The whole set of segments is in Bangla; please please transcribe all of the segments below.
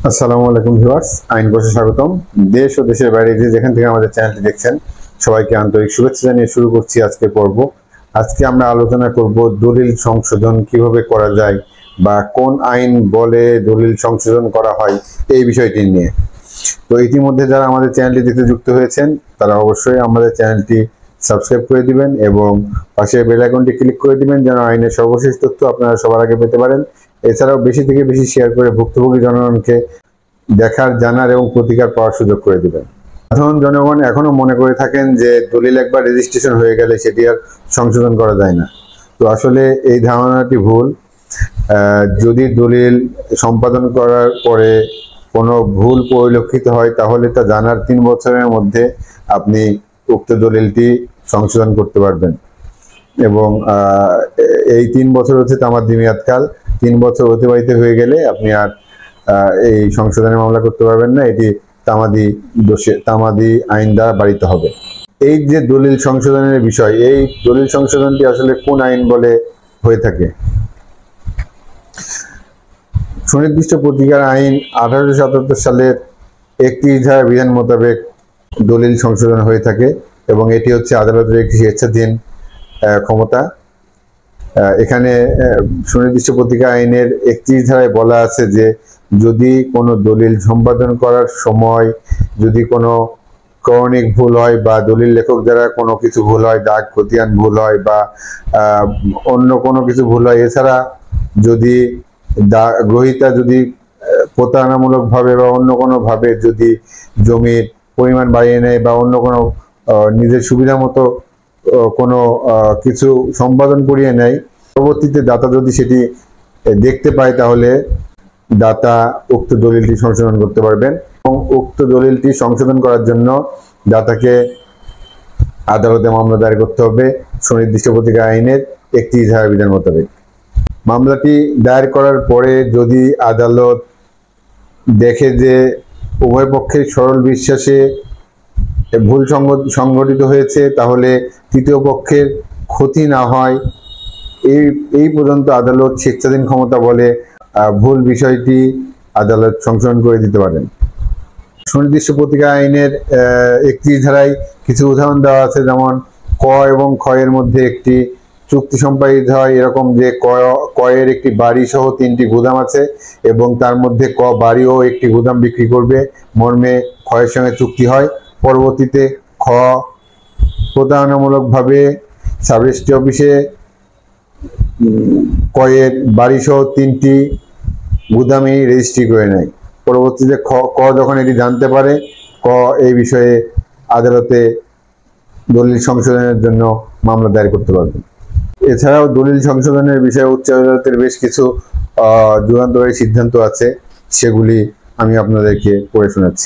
আসসালামু আলাইকুম ভিউয়ার্স, আইন কোর্সে স্বাগতম। দেশ ও দেশের বাইরে যে যেখান থেকে আমাদের চ্যানেলটি দেখছেন সবাইকে আন্তরিক শুভেচ্ছা জানিয়ে শুরু করছি আজকের পর্ব। আজকে আমরা আলোচনা করব দলিল সংশোধন কিভাবে করা যায় বা কোন আইন বলে দলিল সংশোধন করা হয় এই বিষয়টি নিয়ে। তো ইতিমধ্যে যারা আমাদের চ্যানেলটি দেখতে যুক্ত হয়েছেন তারা অবশ্যই আমাদের চ্যানেলটি সাবস্ক্রাইব করে দিবেন এবং পাশে বেল আইকনটি ক্লিক করে দিবেন যেন আইনের সর্বশেষ তথ্য আপনারা সবার আগে পেতে পারেন। এছাড়াও বেশি থেকে বেশি শেয়ার করে ভুক্তভোগী জনগণকে দেখার, জানার এবং প্রতিকার পাওয়ার সুযোগ করে দিবেন। সাধারণ জনগণ এখনো মনে করে থাকেন যে দলিল একবার রেজিস্ট্রেশন হয়ে গেলে সেটি আর সংশোধন করা যায় না। তো আসলে এই ধারণাটি ভুল। যদি দলিল সম্পাদন করার পরে কোনো ভুল পরিলক্ষিত হয় তাহলে তা জানার 3 বছরের মধ্যে আপনি উক্ত দলিলটি সংশোধন করতে পারবেন এবং এই 3 বছর হচ্ছে তামাদি মেয়াদকাল। 3 বছর অতিবাহিত হয়ে গেলে আপনি আর এই সংশোধনের মামলা করতে পারবেন না। এটি তামাদি আইন দ্বারা বাড়িতে হবে। এই যে দলিল সংশোধনের বিষয়, এই দলিল সংশোধনটি আসলে কোন আইন বলে হয়ে থাকে? সুনির্দিষ্ট প্রতিকার আইন 1877 সালের 31 ধারা বিধান মোতাবেক দলিল সংশোধন হয়ে থাকে এবং এটি হচ্ছে আদালতের একটি স্বেচ্ছাধীন ক্ষমতা। এখানে সুনির্দিষ্ট প্রতিকার আইনের 31 ধারায় বলা আছে যে যদি কোনো দলিল সম্পাদন করার সময় যদি কোনো ক্রনিক ভুল হয় বা দলিল লেখক দ্বারা কোনো কিছু ভুল হয়, দাগ খতিয়ান ভুল হয় বা অন্য কোনো কিছু ভুল হয়, এছাড়া যদি গ্রহীতা যদি প্রতারণামূলকভাবে বা অন্য কোনোভাবে যদি জমির পরিমাণ বাড়িয়ে নেয় বা অন্য কোনো নিজের সুবিধা মতো কোনো কিছু সম্পাদন করিয়ে নেয়, পরবর্তীতে দাতা যদি সেটি দেখতে পায় তাহলে দাতা উক্ত দলিলটি সংশোধন করতে পারবেন এবং উক্ত দলিলটি সংশোধন করার জন্য দাতাকে আদালতে মামলা দায়ের করতে হবে সুনির্দিষ্ট প্রতিকার আইনের 31 ধারা বিধান মোতাবেক। মামলাটি দায়ের করার পরে যদি আদালত দেখে যে উভয় পক্ষের সরল বিশ্বাসে ভুল সংঘটিত হয়েছে তাহলে তৃতীয় পক্ষের ক্ষতি না হয় এই পর্যন্ত আদালত স্বেচ্ছাধীন ক্ষমতা বলে ভুল বিষয়টি আদালত সংশোধন করে দিতে পারেন। সুনির্দিষ্ট প্রতিকার আইনের 31 ধারায় কিছু উদাহরণ দেওয়া আছে, যেমন ক এবং খ এর মধ্যে একটি চুক্তি সম্পাদিত হয় এরকম যে ক এর একটি বাড়ি সহ 3টি গুদাম আছে এবং তার মধ্যে ক বাড়িও একটি গুদাম বিক্রি করবে মর্মে খ এর সঙ্গে চুক্তি হয়। পরবর্তীতে খ প্রতারণামূলকভাবে সাব রেজিস্ট্রি অফিসে ক এর বাড়ি সহ 3টি গুদামই রেজিস্ট্রি করে নেয়। পরবর্তীতে ক যখন এটি জানতে পারে, ক এই বিষয়ে আদালতে দলিল সংশোধনের জন্য মামলা দায়ের করতে পারবে। এছাড়াও দলিল সংশোধনের বিষয়ে উচ্চ আদালতের বেশ কিছু যুগান্তকারী সিদ্ধান্ত আছে, সেগুলি আমি আপনাদেরকে পড়ে শোনাচ্ছি।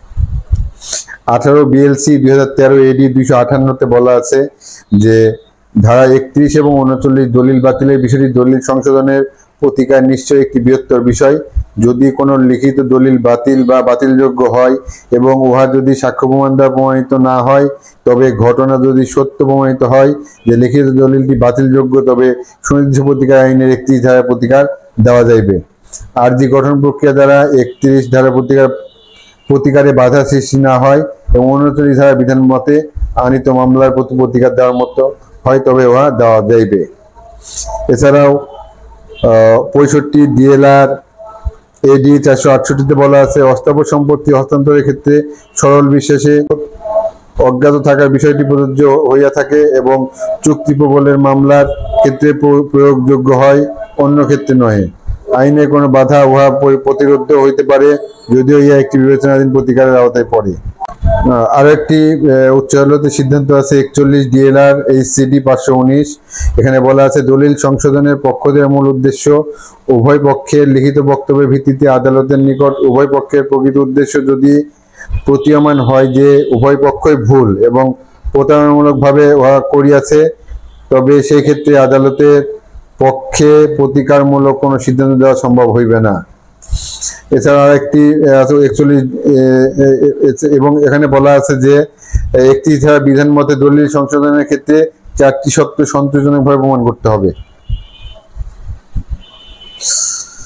18 বিএলসি 2013 এডি 258-তে বলা আছে যে ধারা 31 এবং 39 দলিল বাতিলের বিষয়টি দলিল সংশোধনের প্রতিকার নিশ্চয়ই একটি বৃহত্তর বিষয়। যদি কোনো লিখিত দলিল বাতিল বা বাতিলযোগ্য হয় এবং উহা যদি সাক্ষ্য প্রমাণ দ্বারা প্রমাণিত না হয়, তবে ঘটনা যদি সত্য প্রমাণিত হয় যে লিখিত দলিলটি বাতিলযোগ্য, তবে সুনির্দিষ্ট প্রতিকার আইনের 31 ধারা প্রতিকার দেওয়া যাইবে। আর্জি গঠন প্রক্রিয়া দ্বারা 31 ধারা প্রতিকারে বাধা সৃষ্টি না হয় এবং 39 ধারা বিধান মতে আনিত মামলার প্রতি প্রতিকার দেওয়ার মতো হয় তবে উহা দেওয়া যাইবে। এছাড়াও 65 ডিএলআর এডি 468-তে বলা আছে অস্থাবর সম্পত্তি হস্তান্তরের ক্ষেত্রে সরল বিশ্বাসে অজ্ঞাত থাকার বিষয়টি প্রযোজ্য হইয়া থাকে এবং চুক্তি প্রবলের মামলার ক্ষেত্রে প্রয়োগযোগ্য হয়, অন্য ক্ষেত্রে নহে। আইনে কোনো বাধা উহা প্রতিরোধ হইতে পারে যদিও ইহা একটি বিবেচনাধীন প্রতিকারের আওতায় পড়ে। আরো একটি উচ্চ আদালতের সিদ্ধান্ত আছে 41 ডিএলআর এইচসিডি 519। এখানে বলা আছে দলিল সংশোধনের পক্ষদের মূল উদ্দেশ্য উভয় পক্ষের লিখিত বক্তব্যের ভিত্তিতে আদালতের নিকট উভয় পক্ষের প্রকৃত উদ্দেশ্য যদি প্রতীয়মান হয় যে উভয় পক্ষই ভুল এবং প্রতারণামূলকভাবে উহা করিয়াছে, তবে সেই ক্ষেত্রে আদালতের পক্ষে প্রতিকারমূলক কোনো সিদ্ধান্ত দেওয়া সম্ভব হইবে না। এছাড়া আরেকটি 41 এবং এখানে বলা আছে যে 31 ধারা বিধান মতে দলিল সংশোধনের ক্ষেত্রে 4টি শর্ত সন্তোষজনকভাবে প্রমাণ করতে হবে।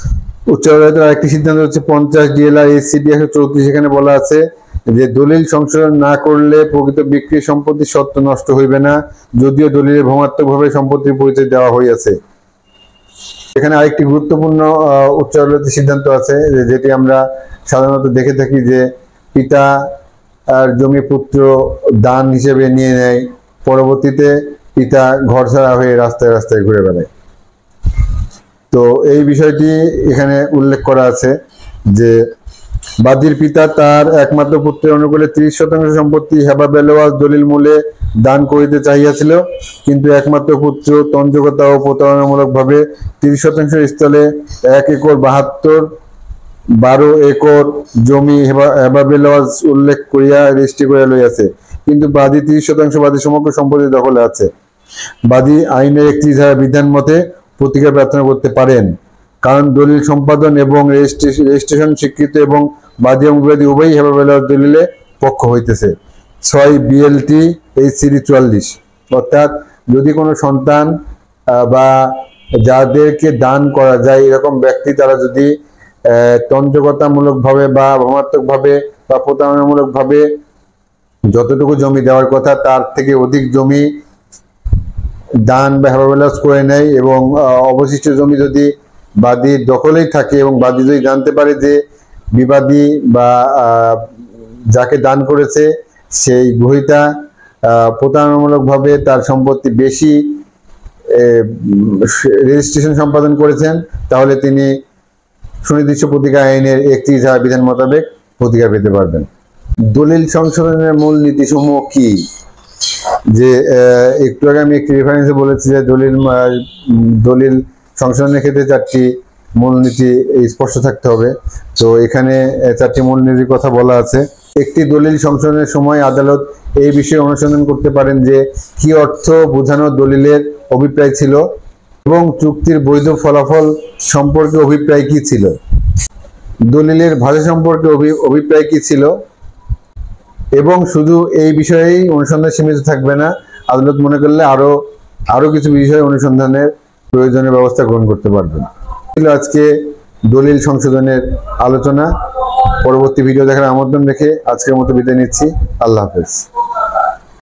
উচ্চ আদালতের আরেকটি সিদ্ধান্ত হচ্ছে 50 ডিএলআর এসিডি 134, এখানে বলা আছে যে দলিল সংশোধন না করলে প্রকৃত বিক্রি সম্পত্তি সত্ত্ব নষ্ট হইবে না, যদিও দলিলে ভ্রমাত্মকভাবে সম্পত্তির পরিচয় দেওয়া হইয়াছে। এখানে আরেকটি গুরুত্বপূর্ণ উচ্চ আদালতের সিদ্ধান্ত আছে, যেটি আমরা সাধারণত দেখে থাকি যে পিতা আর জমি পুত্র দান হিসেবে নিয়ে নেয়, পরবর্তীতে পিতা ঘর ছাড়া হয়ে রাস্তায় রাস্তায় ঘুরে বেড়ায়। তো এই বিষয়টি এখানে উল্লেখ করা আছে যে বাদীর পিতা তার একমাত্র পুত্রের অনুকূলে 30% সম্পত্তি হেবা বেলোয়াজ দলিল মূলে দান করিতে চাহিয়াছিল, কিন্তু একমাত্র পুত্র তঞ্জকতা ও প্রতারণামূলক ভাবে 30% স্থলে 1 একর 12 একর জমি হেবা বেলোয়াজ উল্লেখ করিয়া রেজিস্ট্রি করিয়া লইয়াছে, কিন্তু বাদী 30% বাদী সমগ্র সম্পত্তি দখলে আছে। বাদী আইনের 31 ধারা বিধান মতে প্রতিকার প্রার্থনা করতে পারেন, কারণ দলিল সম্পাদন এবং রেজিস্ট্রেশন স্বীকৃত এবং বাদী এবং বিবাদী উভয়ই হেবা বেলোয়াজ দলিলে পক্ষ হইতেছে। 6 বিএলটি এইচসিডি 44। অর্থাৎ যদি কোনো সন্তান বা যাদেরকে দান করা যায় এরকম ব্যক্তি তারা যদি তঞ্জকতামূলক ভাবে বা ভ্রমাত্মক ভাবে বা প্রতারণামূলক ভাবে যতটুকু জমি দেওয়ার কথা তার থেকে অধিক জমি দান বা হেবা বেলোয়াজ করে নেয় এবং অবশিষ্ট জমি যদি বাদীর দখলেই থাকে এবং বাদী যদি জানতে পারে যে বিবাদী বা যাকে দান করেছে সেই গ্রহীতা প্রতারণামূলক ভাবে তার সম্পত্তি বেশি রেজিস্ট্রেশন সম্পাদন করেছেন, তাহলে তিনি সুনির্দিষ্ট প্রতিকার আইনের 31 ধারা বিধান মোতাবেক প্রতিকার পেতে পারবেন। দলিল সংশোধনের মূল নীতিসমূহ কি? যে একটু আগে আমি একটি রেফারেন্সে বলেছি যে দলিল সংশোধনের ক্ষেত্রে 4টি মূলনীতি স্পষ্ট থাকতে হবে। তো এখানে 4টি মূলনীতির কথা বলা আছে। একটি দলিল সংশোধনের সময় আদালত এই বিষয়ে অনুসন্ধান করতে পারেন যে কি অর্থ বোঝানো দলিলের অভিপ্রায় ছিল এবং চুক্তির বৈধ ফলাফল সম্পর্কে অভিপ্রায় কি ছিল, দলিলের ভাষা সম্পর্কে অভিপ্রায় কি ছিল। এবং শুধু এই বিষয়েই অনুসন্ধান সীমিত থাকবে না, আদালত মনে করলে আরো কিছু বিষয়ে অনুসন্ধানের প্রয়োজনীয় ব্যবস্থা গ্রহণ করতে পারবেন। আজকে দলিল সংশোধনের আলোচনা। পরবর্তী ভিডিও দেখার আমন্ত্রণ রেখে আজকের মতো বিদায় নিচ্ছি। আল্লাহ হাফেজ।